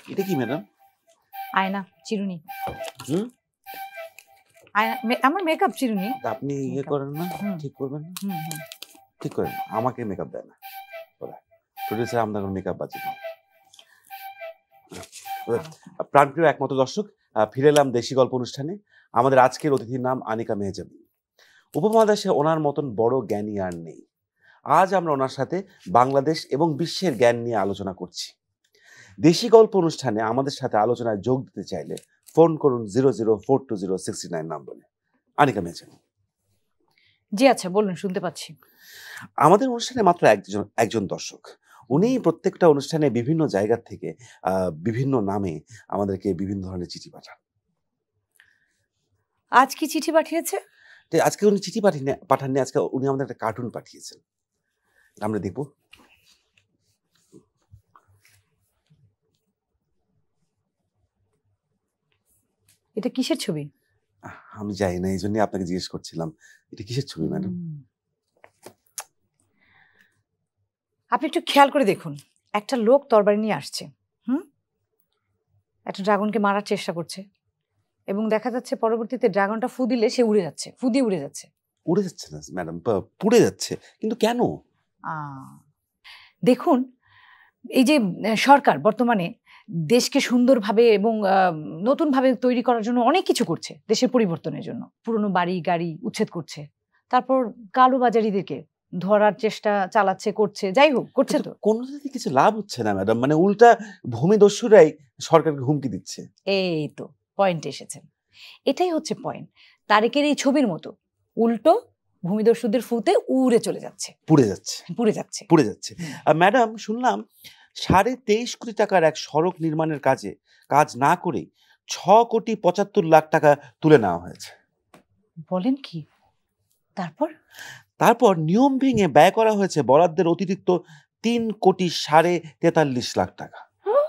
এটা কি ম্যাডাম? আয়না, চিরুনি। আয়না, আমার মেকআপ চিরুনি। আপনি ইয়ে করেন না, ঠিক করবেন না? ঠিক করেন, আমাকে মেকআপ দেয় না ওরা। প্রোডিউসার আমাদের মেকআপ বাজে না। প্রাণপ্রিয় একমাত্র দর্শক, ফিরে এলাম দেশি গল্প অনুষ্ঠানে। আমাদের আজকের অতিথির নাম আনিকা মেহজাবি। উপমহাদেশে ওনার মতন বড় জ্ঞানী আর নেই। আজ আমরা ওনার সাথে বাংলাদেশ এবং বিশ্বের জ্ঞান নিয়ে আলোচনা করছি। দেশি গল্প অনুষ্ঠানে আমাদের সাথে আলোচনায় যোগ দিতে চাইলে ফোন করুন 00420609 নম্বরে। আনিকা মেহজাবি। জি আচ্ছা, বলুন, শুনতে পাচ্ছি। আমাদের অনুষ্ঠানে মাত্র একজন দর্শক। উনি প্রত্যেকটা অনুষ্ঠানে বিভিন্ন জায়গা থেকে বিভিন্ন নামে আমাদেরকে বিভিন্ন ধরনের চিঠি পাঠান। আজ কি চিঠি পাঠিয়েছে? আজকে উনি চিঠি পাঠাননি, আজকে উনি আমাদের একটা কার্টুন পাঠিয়েছেন, আমরা দেখব। এটা কিসের ছবি? আমি জানি না, এই জন্য আপনাকে জিজ্ঞেস করছিলাম এটা কিসের ছবি ম্যাডাম। আপনি একটু খেয়াল করে দেখুন, একটা লোক তরবারি নিয়ে আসছে, একটা ড্রাগনকে মারার চেষ্টা করছে, এবং দেখা যাচ্ছে পরবর্তীতে ড্রাগনটা ফু দিলে সে উড়ে যাচ্ছে, ফু দিয়ে উড়ে যাচ্ছে। উড়ে যাচ্ছে না ম্যাডাম, পুড়ে যাচ্ছে। কিন্তু কেন? দেখুন, এই যে সরকার বর্তমানে দেশকে সুন্দরভাবে এবং নতুনভাবে তৈরি করার জন্য অনেক কিছু করছে, দেশের পরিবর্তনের জন্য। পুরনো বাড়ি গাড়ি উচ্ছেদ করছে, তারপর কালোবাজারিদেরকে ধরার চেষ্টা চালাচ্ছে, করছে, যাই হোক করছে। তো কোনো দিকে কিছু লাভ হচ্ছে না ম্যাডাম, মানে উল্টা ভূমিদস্যুরাই সরকারকে হুমকি দিচ্ছে। এই তো পয়েন্টে এসেছেন, এটাই হচ্ছে পয়েন্ট। তারেকের এই ছবির মতো উল্টো ভূমিদস্যুদের ফুতে উড়ে চলে যাচ্ছে, পুড়ে যাচ্ছে, পুড়ে যাচ্ছে, পুড়ে যাচ্ছে। ম্যাডাম, শুনলাম 23.5 কোটি টাকার এক সড়ক নির্মাণের কাজ না করে 6,75,00,000 টাকা তুলে নেওয়া হয়েছে। বলেন কি? তারপর নিয়ম ভেঙে ব্যয় করা হয়েছে বরাদ্দের অতিরিক্ত 3,43,50,00,000 টাকা।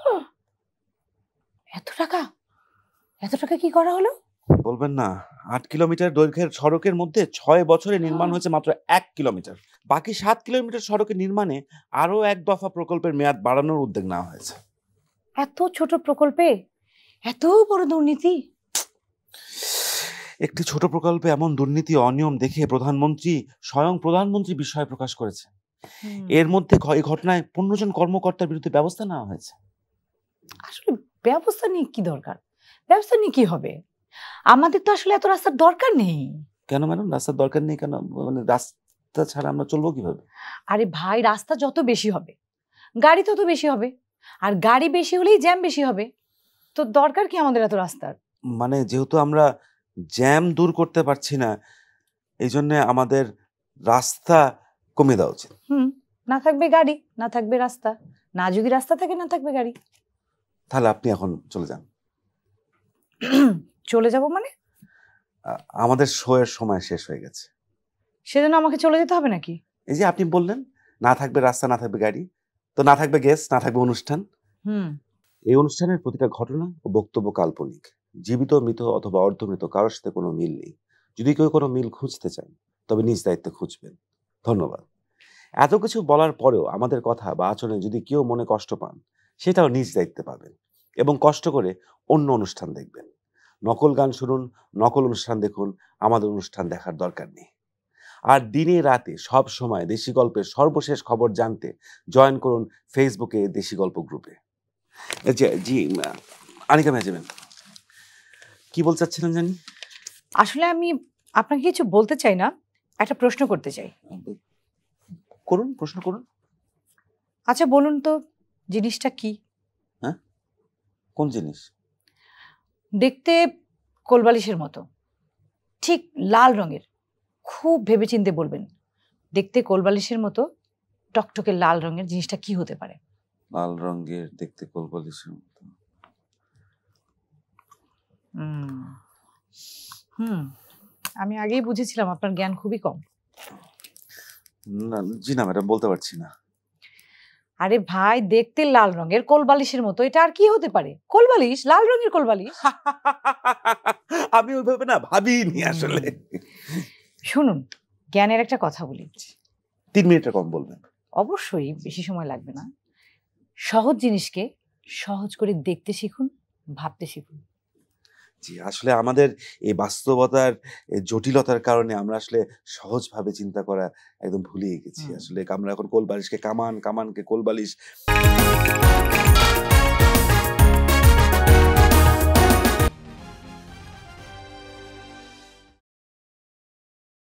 এত টাকা কি করা হলো? বলবেন না, 8 কিলোমিটার দৈর্ঘ্যের সড়কের মধ্যে 6 বছরে নির্মাণ হয়েছে মাত্র 1 কিলোমিটার। বাকি 7 কিলোমিটার সড়কের নির্মাণে আরো এক দফা প্রকল্পের মেয়াদ বাড়ানোর উদ্যোগ নেওয়া হয়েছে। এত ছোট প্রকল্পে এত বড় দুর্নীতি? একটি ছোট প্রকল্পে এমন দুর্নীতি অনিয়ম দেখে স্বয়ং প্রধানমন্ত্রী বিস্ময় প্রকাশ করেছে। এর মধ্যে এই ঘটনায় 15 জন কর্মকর্তার বিরুদ্ধে ব্যবস্থা নেওয়া হয়েছে। আসলে ব্যবস্থা নিয়ে কি দরকার? ব্যবস্থা নিয়ে কি হবে? আমাদের তো আসলে এত রাস্তার দরকার নেই। কেন ম্যাডাম, রাস্তার দরকার নেই কেন? মানে রাস্তা ছাড়া আমরা চলবো কিভাবে? আরে ভাই, রাস্তা যত বেশি হবে গাড়ি তত বেশি হবে, আর গাড়ি বেশি হলেই জ্যাম বেশি হবে। তো দরকার কি আমাদের এত রাস্তার? মানে যেহেতু আমরা জ্যাম দূর করতে পারছি না, এই জন্য আমাদের রাস্তা কমে দেওয়া উচিত। না থাকবে গাড়ি, না থাকবে রাস্তা, না যদি রাস্তা থাকে না থাকবে গাড়ি। তাহলে আপনি এখন চলে যান। চলে যাব মানে? আমাদের শো এর সময় শেষ হয়ে গেছে। সেজন্য আমাকে চলে যেতে হবে নাকি? এই যে আপনি বললেন না থাকবে রাস্তা, না থাকবে গাড়ি, তো না থাকবে গেস্ট, না থাকবে অনুষ্ঠান। এই অনুষ্ঠানের প্রতিটা ঘটনা ও বক্তব্য কাল্পনিক। জীবিত, মৃত অথবা অর্ধমৃত কারোর সাথে কোনো মিল নেই। যদি কেউ কোনো মিল খুঁজতে চান তবে নিজ দায়িত্বে খুঁজবেন। ধন্যবাদ। এত কিছু বলার পরেও আমাদের কথা বা আচরণে যদি কেউ মনে কষ্ট পান, সেটাও নিজ দায়িত্বে পাবেন, এবং কষ্ট করে অন্য অনুষ্ঠান দেখবেন। নকল গান শুনুন, নকল অনুষ্ঠান দেখুন, আমাদের অনুষ্ঠান দেখার দরকার নেই। আর দিনে রাতে সব সময় দেশি গল্পের সর্বশেষ খবর জানতে জয়েন করুন ফেসবুকে দেশি গল্প গ্রুপে। জি আনিকা ম্যাডাম, কি বলতে চাচ্ছিলেন জানি? আসলে আমি আপনাকে কিছু বলতে চাই না, একটা প্রশ্ন করতে চাই। করুন, প্রশ্ন করুন। আচ্ছা বলুন তো, জিনিসটা কি? হ্যাঁ, কোন জিনিস? দেখতে কোলবালিশের মতো, ঠিক লাল রঙের, খুব ভেবেচিন্তে বলবেন। দেখতে কোলবালিশের মতো, টকটকে লাল রঙের, জিনিসটা কি হতে পারে? লাল রঙের, দেখতে কোলবালিশের মতো। আমি আগেই বুঝেছিলাম আপনার জ্ঞান খুবই কম। জি না ম্যাডাম, বলতে পারছি না। আরে ভাই, দেখতে লাল রঙের, কোলবালিশের মতো, এটা আর কি হতে পারে? কোলবালিশ, লাল রঙের কোলবালিশ। আমি ওইভাবে না ভাবিনি আসলে। শুনুন, জ্ঞানের একটা কথা বলি। 3 মিনিটের কম বলবেন। অবশ্যই, বেশি সময় লাগবে না। সহজ জিনিসকে সহজ করে দেখতে শিখুন, ভাবতে শিখুন। জি, আসলে আমাদের এই বাস্তবতার জটিলতার কারণে আমরা আসলে সহজভাবে চিন্তা করা একদম ভুলেই গেছি। আসলে আমরা এখন কোলবালিশকে কামান, কামানকে কোলবালিশ